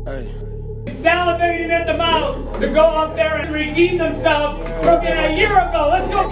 Hey. Salivating at the mouth to go up there and redeem themselves from a year ago. Let's go.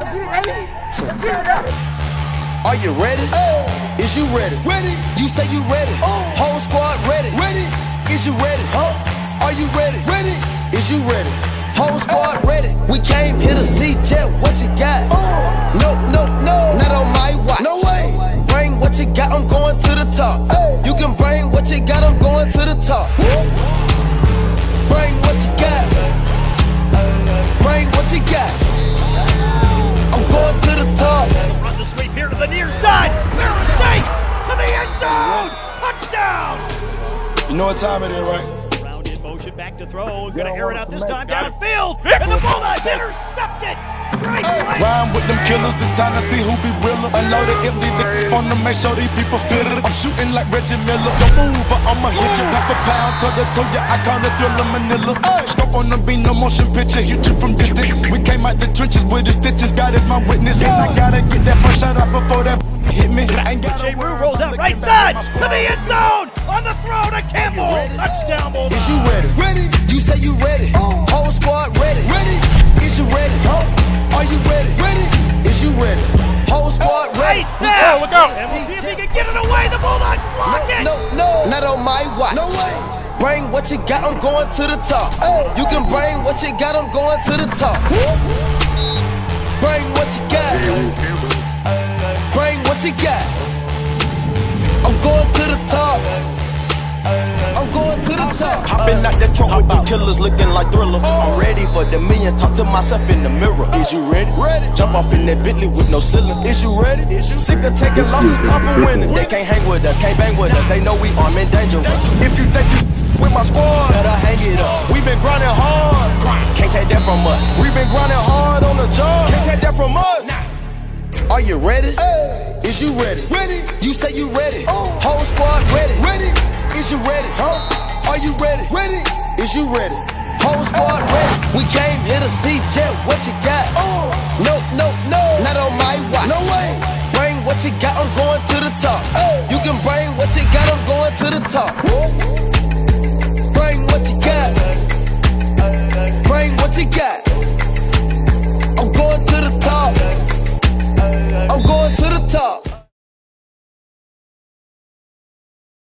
Are you ready? Is you ready? Ready. You say you ready. Whole squad ready. Ready. Is you ready? Are you ready? Ready. Is you ready? Whole squad ready. We came here to see Jet. What you got? No, no, no. Not on my watch. No way. Bring what you got. I'm going to the top. You can bring what you got. I'm going to the top. Bring what you got. Bring what you got. I'm going to the top. Run the sweep here to the near side. Clear mistake to the end zone. Touchdown. You know what time it is, right? Round in motion, back to throw. Gonna air it out this time downfield. And the Bulldogs intercepted. Great play. Rhyme with them killers, the time to see who be realer. Unloaded empty the on to make sure these people feel it. I'm shooting like Reggie Miller. Don't move or I'ma hit you. Half a pound, toe to toe, yeah, I call it Thriller Manila. Scope on the beat, no motion picture, hit you from distance. We came out the trenches with the stitches, God is my witness. And I gotta get that first shot out before that hit me. Jay Rue rolls out right side to the end zone. On the throw to Campbell. Touchdown, Bulldogs. Is you ready? Ready. You say you ready. Whole squad ready. Ready. Is you ready? Are you ready? Ready. Is you ready? Whole squad ready. Nice snap. Look out. And we'll see if he can get it away. The Bulldogs block it. No, no, not on my watch. No way. Bring what you got, I'm going to the top. You can bring what you got, I'm going to the top. Bring what you got. Bring what you got. I'm going to the top. I'm going to the top. Hopping out that truck with them killers looking like Thriller. I'm ready for the millions, talk to myself in the mirror. Is you ready? Ready. Jump off in that Bentley with no ceiling. Is you ready? Sick of taking losses, time for winning. They can't hang with us, can't bang with us. They know we armed and dangerous. If you think you with my squad, better hang it up. We been grinding hard, can't take that from us. We been grinding hard on the job, can't take that from us. Are you ready? Is you ready? Ready. You say you ready. Whole squad ready. Ready. Is you ready? Are you ready? Ready. Is you ready? Whole squad ready. We came here to see Jet. What you got? No, no, no. Not on my watch. No way. Bring what you got. I'm going to the top. You can bring what you got. I'm going to the top. Bring what you got.